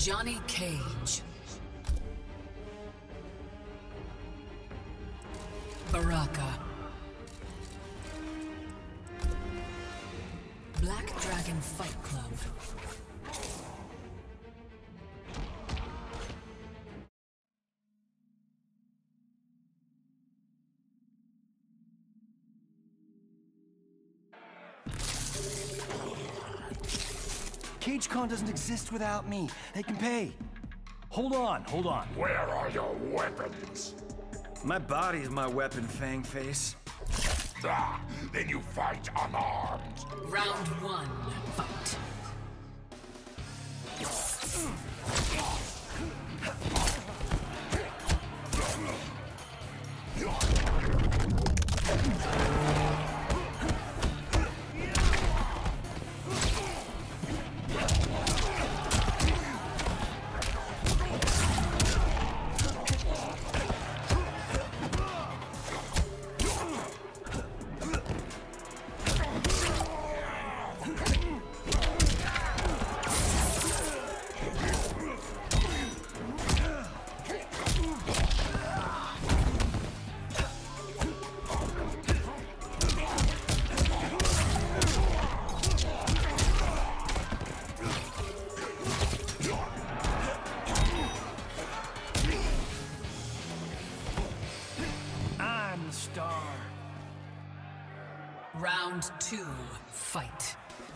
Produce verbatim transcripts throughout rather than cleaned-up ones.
Johnny Cage. Baraka. Black Dragon Fight Club. CageCon doesn't exist without me. They can pay. Hold on, hold on. Where are your weapons? My body is my weapon, Fang Face. Ah, then you fight unarmed. Round one, fight. Star. Round two, fight.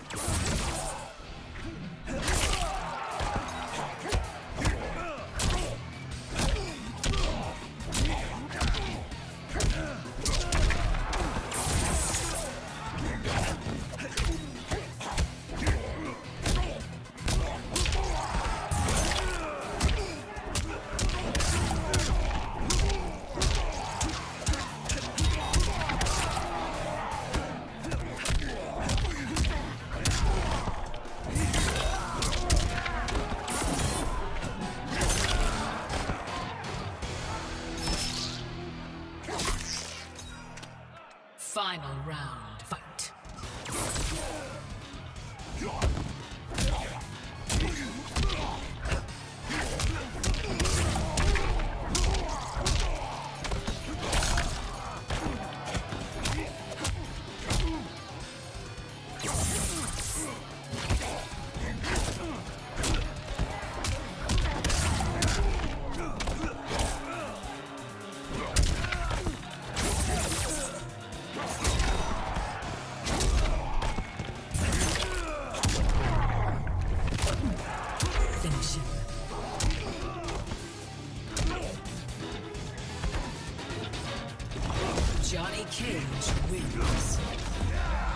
Final round, fight. Johnny Cage wins.